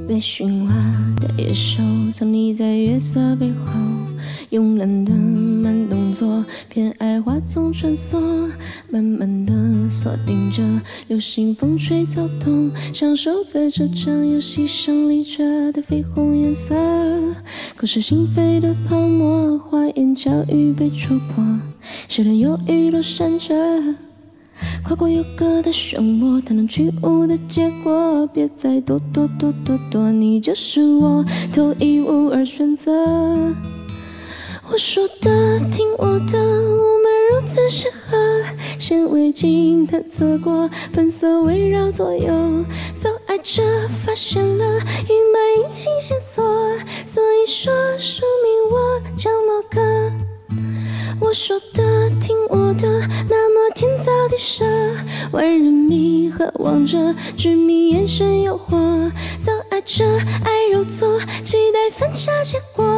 被驯化的野兽，藏匿在月色背后，慵懒的慢动作，偏爱花丛穿梭，慢慢的锁定着流星风吹草动，享受在这场游戏上立着的绯红颜色。口是心非的泡沫，花言巧语被戳破，谁的忧郁都闪着。跨过有歌的漩涡，它能去无的结果，别再躲，你就是我头一无二选择。我说的，听我的，我们如此适合，显微镜探测过，粉色围绕左右，早爱着发现了预埋隐形线索，所以说署名我叫某个。我说的，听我的，那么天造地设，万人迷和望着，执迷眼神诱惑，早爱着爱揉搓，期待反差结果。